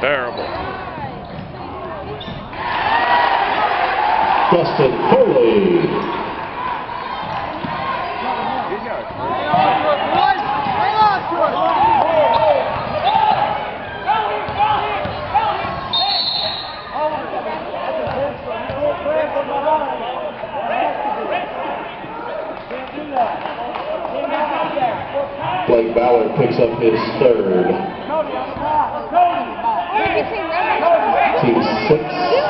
terrible. Dustin Foley. Blake Ballard picks up his third. Team 6.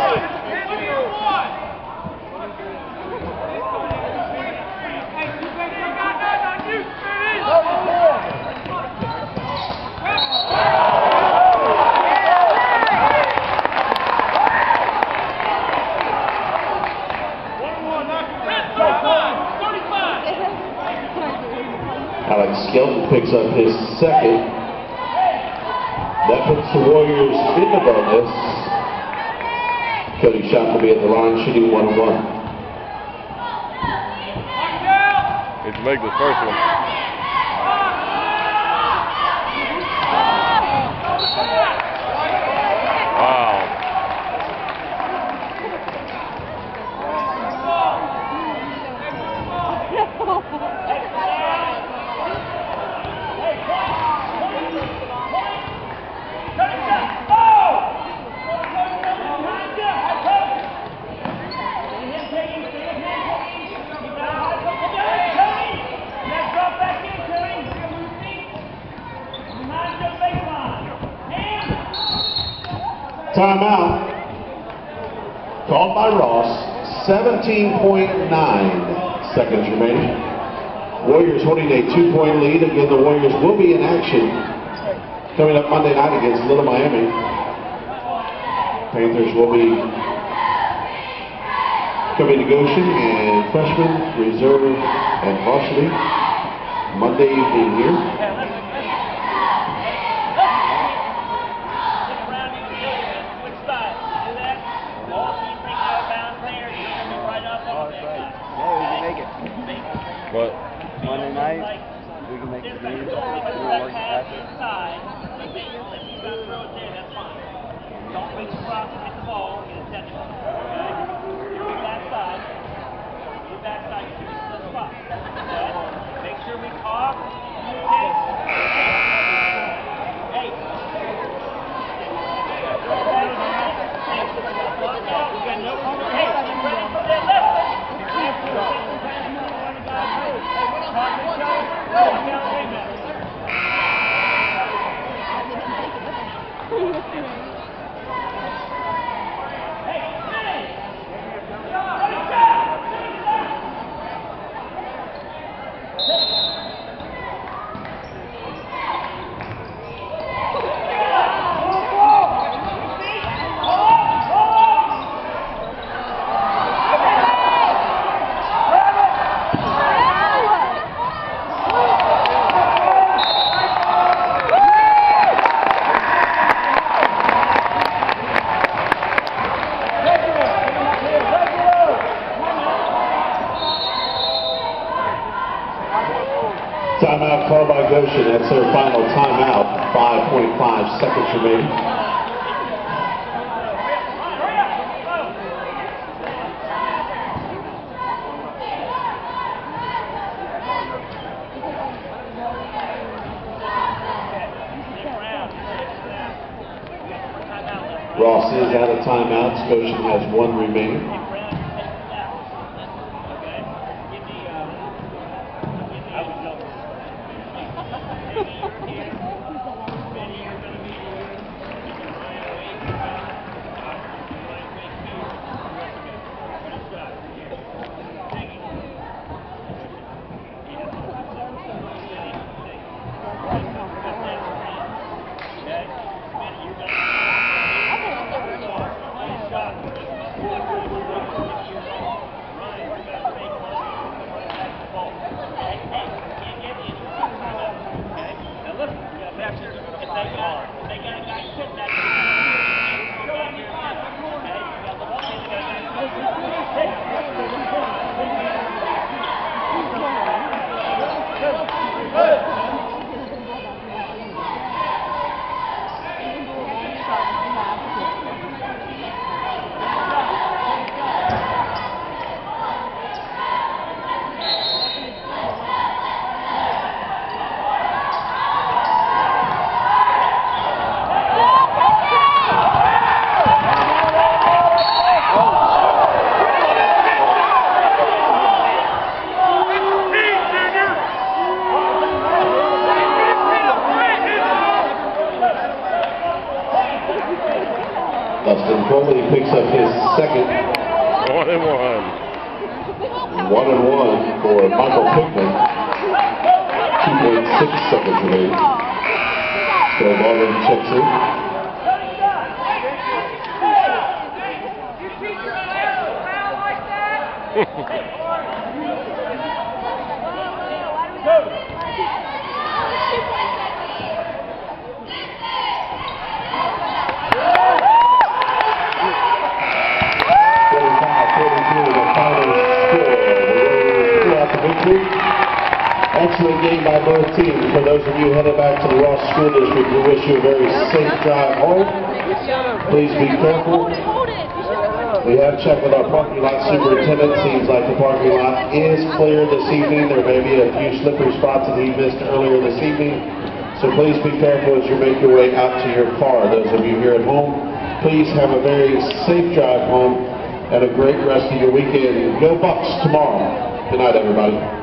Alex Skelton picks up his second. That puts the Warriors in the bonus. Cody Shockley at the line, shooting 1-1. Need to make the first one. Wow. Timeout. Called by Ross. 17.9 seconds remaining. Warriors holding a 2-point lead. Again, the Warriors will be in action coming up Monday night against Little Miami. Panthers will be coming to Goshen, and freshman, reserve, and varsity Monday evening here. But Monday night, we can make the game. We can work after. Don't reach across and hit the ball and get a technical. Okay? Your backside. Your backside, you can split spot. Okay? Make sure we talk. Hey. Timeout called by Goshen. That's their final timeout. 5.5 seconds remaining. Ross is out of timeouts. Goshen has one remaining. Foley picks up his second. 1-1. 1-1 for Michael Pickman. 2.6 seconds remaining. Bill Baldwin checks in. Excellent game by both teams. For those of you headed back to the Ross School District, we wish you a very safe drive home. Please be careful. We have checked with our parking lot superintendent. Seems like the parking lot is clear this evening. There may be a few slippery spots that he missed earlier this evening. So please be careful as you make your way out to your car. Those of you here at home, please have a very safe drive home and a great rest of your weekend. Go Bucks tomorrow. Good night, everybody.